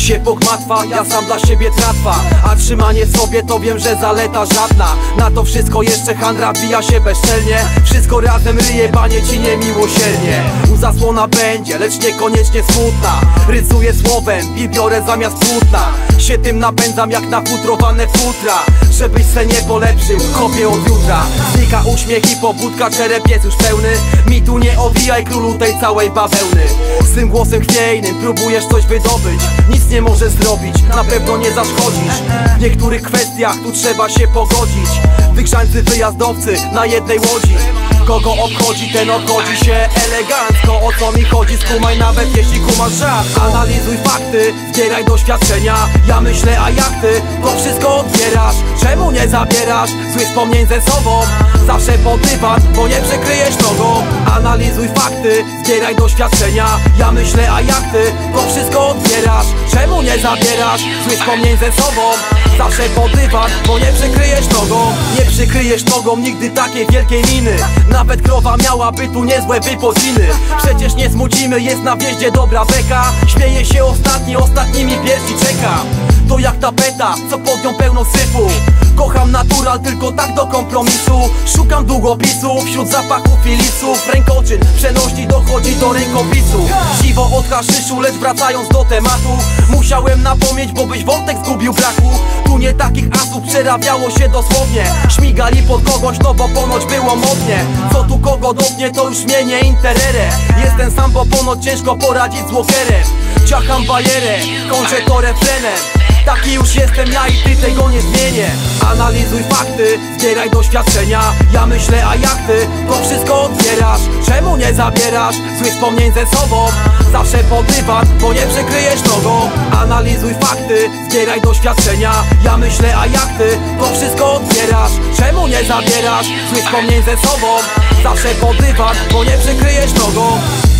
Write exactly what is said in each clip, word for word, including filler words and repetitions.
się pogmatwa, ja sam dla siebie tratwa. A trzymanie sobie to wiem, że zaleta żadna. Na to wszystko jeszcze handra wbija się bezczelnie. Wszystko razem ryje, banie ci niemiłosiernie. Zasłona będzie, lecz niekoniecznie smutna. Rysuję słowem i biorę zamiast płótna. Się tym napędzam jak nafutrowane futra. Żebyś se nie polepszył, kopię od jutra. Znika uśmiech i pobudka, czerep jest już pełny. Mi tu nie owijaj, królu tej całej bawełny. Z tym głosem chwiejnym próbujesz coś wydobyć. Nic nie możesz zrobić, na pewno nie zaszkodzisz. W niektórych kwestiach tu trzeba się pogodzić. Wygrzańcy wyjazdowcy na jednej łodzi. Kogo obchodzi, ten obchodzi się elegancko. O co mi chodzi, skumaj nawet jeśli kumasz żart. Analizuj fakty, zbieraj doświadczenia. Ja myślę, a jak ty to wszystko odbierasz? Czemu nie zabierasz złych wspomnień ze sobą? Zawsze pod dywan, bo nie przykryjesz nogą. Analizuj fakty, zbieraj doświadczenia. Ja myślę, a jak ty to wszystko odbierasz? Czemu nie zabierasz złych wspomnień ze sobą? Zawsze pod dywan, bo nie przykryjesz nogą. Nie przykryjesz nogą nigdy takiej wielkiej miny. Nawet krowa miałaby tu niezłe wypociny. Przecież nie smucimy, jest na wjeździe dobra beka. Śmieje się ostatni, ostatnimi pierwsi czeka. To jak tapeta, co pod nią pełno syfu. Kocham natural, tylko tak do kompromisu. Szukam długopisu wśród zapachów filisów. Rękoczyn przenośni dochodzi do rękopisu. Siwo od haszyszu, lecz wracając do tematu. Musiałem napomnieć, bo byś wątek zgubił braku. Tu nie takich asów przerabiało się dosłownie. Śmigali pod kogoś, no bo ponoć było modnie. Co tu kogo dotknie, to już mnie nie interere. Jestem sam, bo ponoć ciężko poradzić z walkerem. Ciacham bajerę, kończę to refrenem. Taki już jestem ja i ty tego nie zmienię. Analizuj fakty, zbieraj doświadczenia. Ja myślę, a jak ty to wszystko odbierasz? Czemu nie zabierasz złych wspomnień ze sobą? Zawsze pod dywan, bo nie przykryjesz nogą. Analizuj fakty, zbieraj doświadczenia. Ja myślę, a jak ty to wszystko odbierasz? Czemu nie zabierasz złych wspomnień ze sobą? Zawsze pod dywan, bo nie przykryjesz nogą.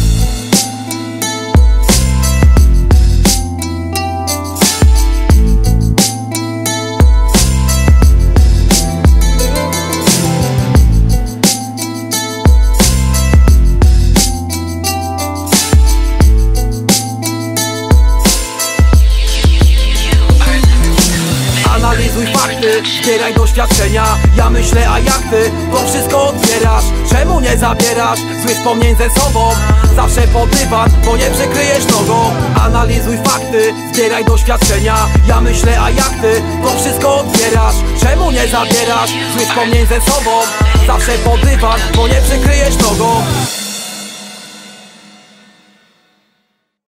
Analizuj fakty, zbieraj doświadczenia. Ja myślę, a jak ty to wszystko odbierasz? Czemu nie zabierasz złych wspomnień ze sobą? Zawsze pod dywan, bo nie przykryjesz nogą. Analizuj fakty, zbieraj doświadczenia. Ja myślę, a jak ty to wszystko odbierasz? Czemu nie zabierasz złych wspomnień ze sobą? Zawsze pod dywan, bo nie przykryjesz nogą.